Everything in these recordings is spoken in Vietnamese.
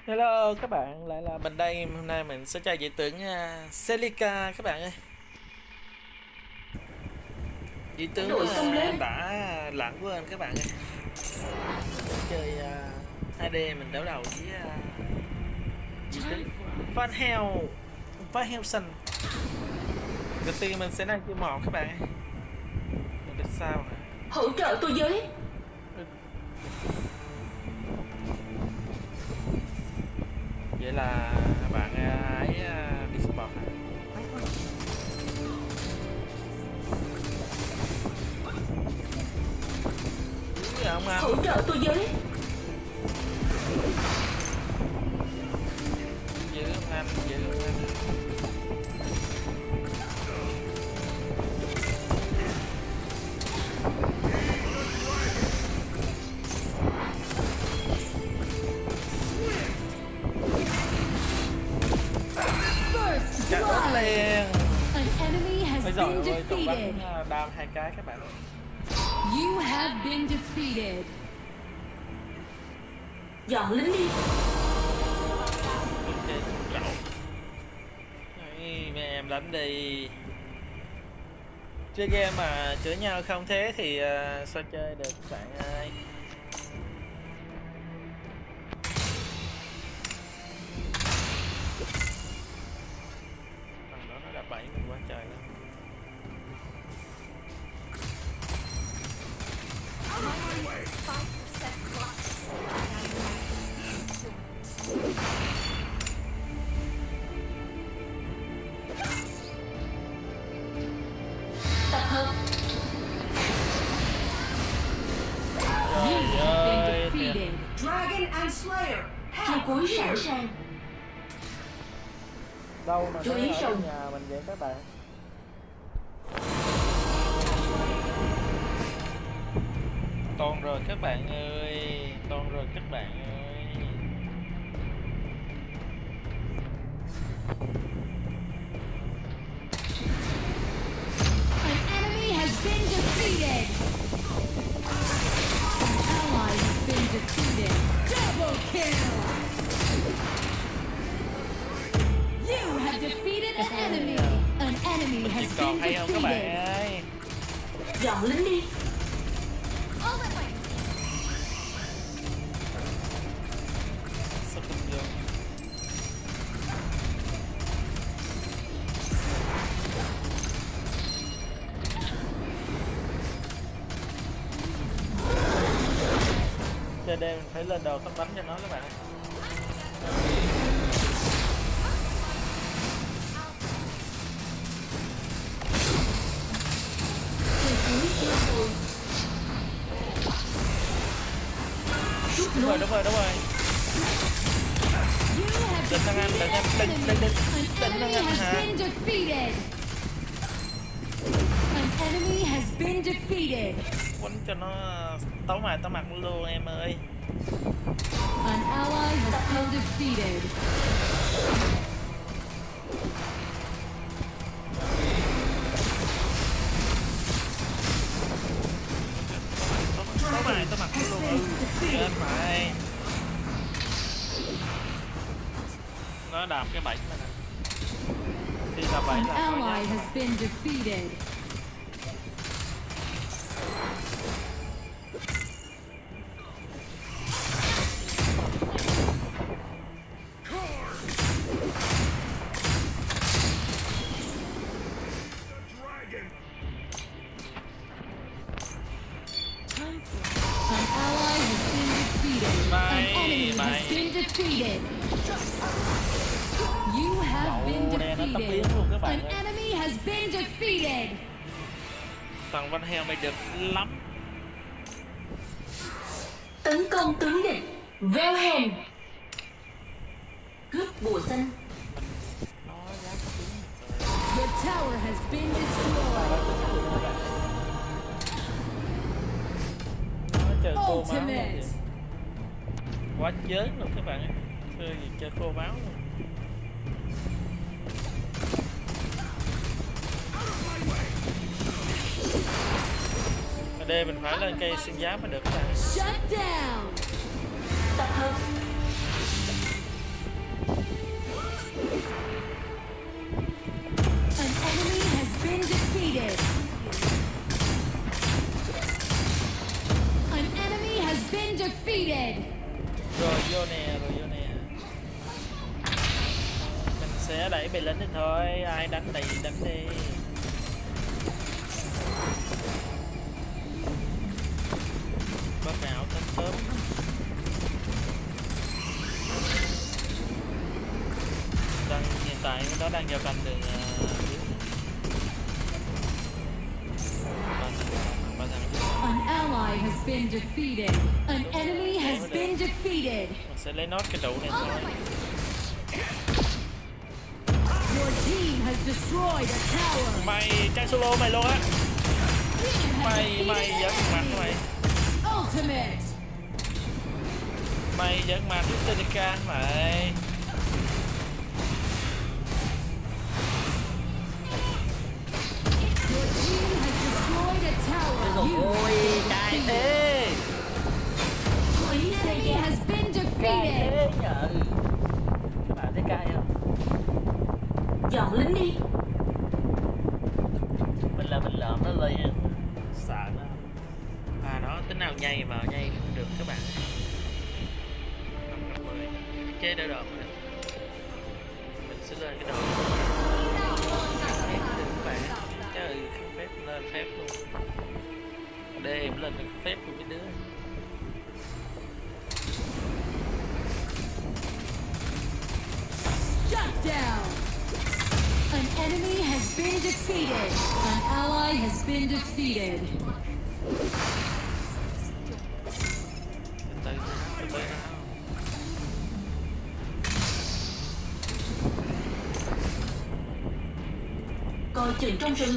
Hello các bạn, lại là mình đây. Hôm nay mình sẽ chơi vị tướng Celica các bạn ơi. Vị tướng Đội xông lên. đã lãng quên các bạn ơi. Chơi AD mình đấu đầu với vị tướng Van Hell, Van Helsing. Đầu tiên mình sẽ đang chơi một các bạn ơi. Mình biết sao hả? Hỗ trợ tôi với. Vậy là bạn ấy đi support hả? Ông anh Hỗ trợ tôi với. giữ ông anh giữ ông anh. Chặt đốt liền. Bây giờ ơi còn bắn đam 2 cái các bạn ơi. You have been defeated. Dọn lính đi. Mấy em đánh đi. Chơi game mà chửi nhau không thế thì sao chơi được các bạn ơi. Thằng đó nó đập bẫy mình quá trời luôn. Tập hợp. You have been defeated. Dragon and Slayer. Chiêu cuối sẵn sàng. Đâu mà chú ý ở sùng. nhà mình vậy các bạn. Toàn rồi các bạn ơi, toàn rồi các bạn ơi. An enemy has been defeated. An ally has been defeated. Double kill. You have defeated an enemy. An enemy Mình has chỉ còn been hay không các bạn defeated. ơi. Dọn lính đi. Sao không vô? Chơi đêm mình phải lên đầu tóc bánh cho nó các bạn. Chiêu cuối chiêu rồi. Rút Đúng rồi, lui. đúng rồi, đúng rồi. You have Đừng thằng anh, defeated đừng an anh, enemy. đừng An thằng enemy anh has hả? been defeated. An enemy has been defeated. Quánh cho nó tấu mặt luôn em ơi. An ally has been defeated. Tấu mặt luôn. Chết mày. Nó đạp cái bẫy này nè. Khi đạp bẫy An là có ally giá. has been defeated. An ally has been defeated. An enemy has been defeated. You have been Đậu đen nó tóc biến defeated. luôn các bạn An ơi. enemy has been defeated. Thằng Van Heo mày được lắm. Tấn công tướng địch. Velhen. Cướp bùa xanh. Nó giá tóc biến. Your tower has been destroyed. Nó chơi khô máu luôn Ultimate. kìa. Quá chớn luôn các bạn ơi. Chơi gì chơi khô máu luôn. Ở đây mình phải lên cây xuyên giáp mới được các bạn. Shut down. Tập hợp. Rồi vô nè, rồi vô nè. Mình sẽ đẩy bầy lính đi thôi, ai đánh thì đánh đi. Bắt ảo tên sớm. Hiện tại nó đang vào cạnh đường An ally has been defeated. An enemy has been defeated. Mình sẽ lấy nốt cái trụ này thôi. Your team has destroyed a tower. Mày trang solo mày luôn á. Mày giỡn mặt mày. Ultimate. Mày giỡn mặt với Seneca mày. Your team has destroyed a tower. Ôi cay thế. An enemy has been defeated. Nhờ. Các bạn thấy cay không? Dọn lính đi. Mình lợm nó lên. Sợ nó. À đó, tính nào nhây mà nhây không được các bạn. 510. Chế đỡ đợt rồi. Mình sẽ lên cái đồ. Phép được các bạn. Trời không phép lên phép luôn. Đêm lên được phép của mấy đứa. Shut down. An enemy has been defeated. An ally has been defeated. Từ từ nào. Coi chừng trong rừng.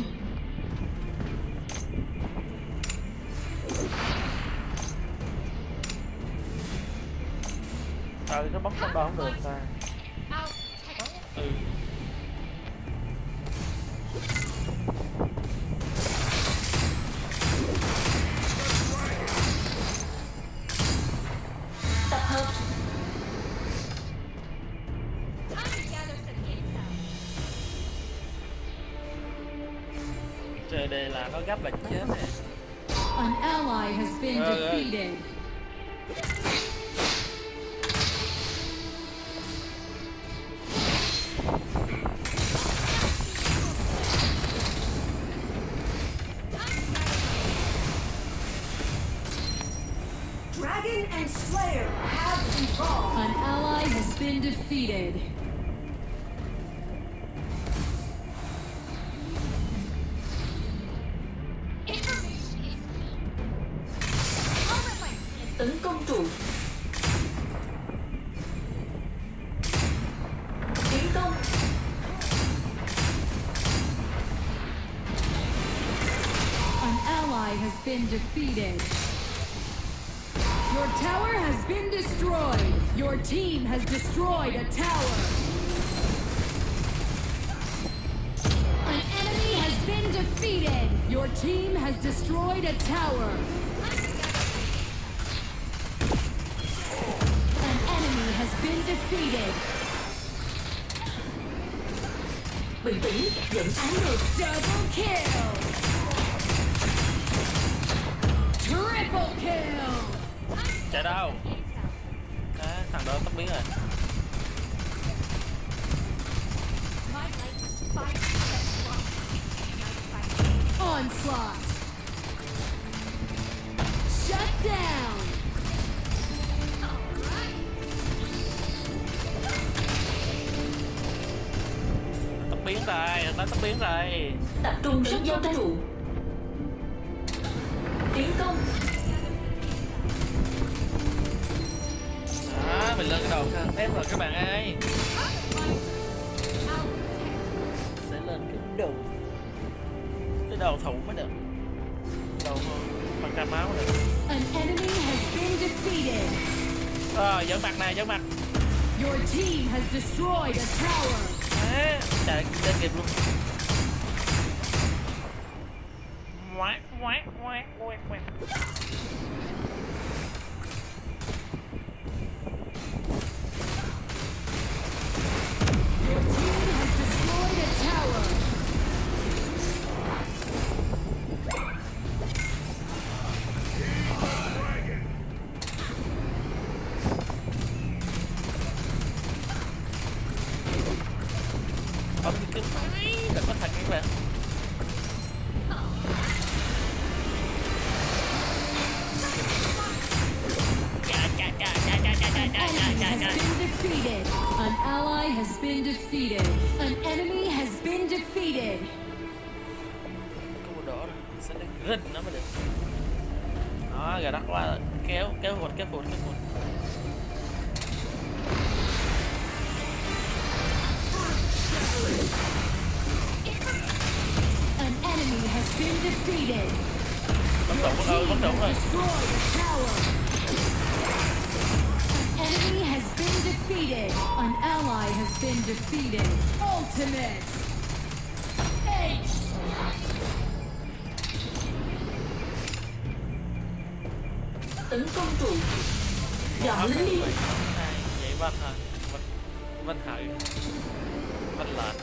Nó bắn trong đó không được ta. Ừ. Tập hợp. Trời đề là nó gấp là chết nè. An ally has been defeated. Dragon and Slayer have evolved. An ally has been defeated. Tấn công trụ. Tiến công. An ally has been defeated. Your tower has been destroyed. Your team has destroyed a tower. An enemy has been defeated. Your team has destroyed a tower. An enemy has been defeated. Bình tĩnh, dẫn án được. Double kill. Triple kill. Chạy đâu? Đó, thằng đó tóc biến rồi. Onslaught. Shut down. Tóc biến rồi, nó tóc biến rồi. Tập trung sức giao trụ. Tiến công. Đó, mình lên cái đầu phép rồi các bạn ơi. Sẽ lên cái đầu thủ mới được. Đầu bằng trăm máu được. An enemy has been defeated. Rồi, dẫn mặt này, dẫn mặt. Your team has destroyed a tower. À, trời, lên kịp luôn. Ngoát, ngoát, ngoát, ngoát, ngoát. Your team has destroyed a tower. defeated. An ally has been defeated. An enemy has been defeated. Cái bộ đỏ rồi sẽ đánh rình nó mới được. Đó, gà đắt qua kéo vụt. An enemy has been defeated. Bắt đầu rồi. Destroyed a tower. An enemy has been defeated. An ally has been defeated. Ultimate. Ace. Tấn công trụ. Dọn lính đi. Vậy Văn hả? Văn Hải. Văn Lạn.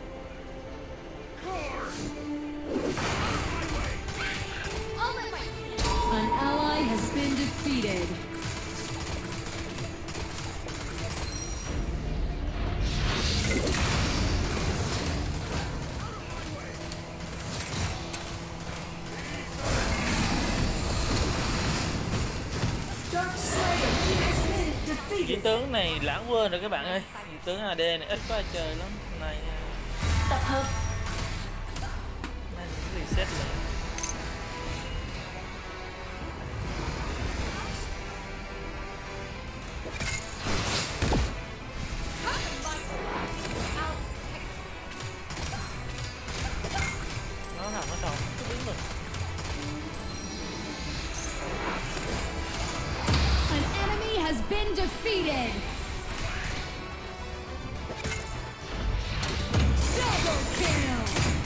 An ally has been defeated. Vị tướng này lãng quên rồi các bạn ơi. Vị tướng AD này ít có ai chơi lắm. Này Tập hợp. reset lại. Nó làm nó xong cứ đứng rồi. An enemy has been defeated. Double kill.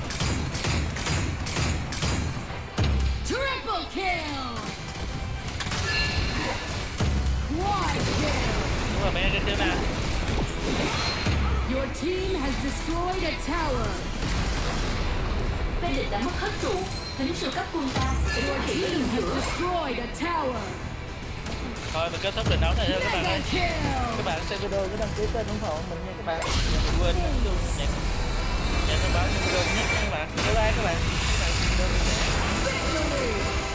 Triple kill. Quad kill. Đúng rồi, mấy cái thứ nào. Your team has destroyed a tower. Phe địch đã mất hết trụ. Lính siêu cấp quân ta sẽ Your phát hiện ở team đường has giữa. destroyed a tower. Thôi mình kết thúc trận đấu này thôi các bạn ơi. Mega kill. Các bạn xem video cứ đăng ký kênh ủng hộ mình nha các bạn. Đừng quên nhấn chuông nhận thông báo những video nhất nha các bạn. Bye bye các bạn. Các bạn xem video. Victory.